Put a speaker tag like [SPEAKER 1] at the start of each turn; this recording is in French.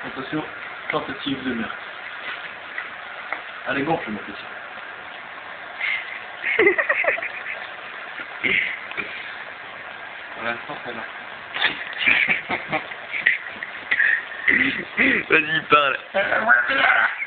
[SPEAKER 1] Attention, tentative de meurtre. Allez, gonfle, mon petit. Pour l'instant, c'est là.
[SPEAKER 2] Vas-y, parle.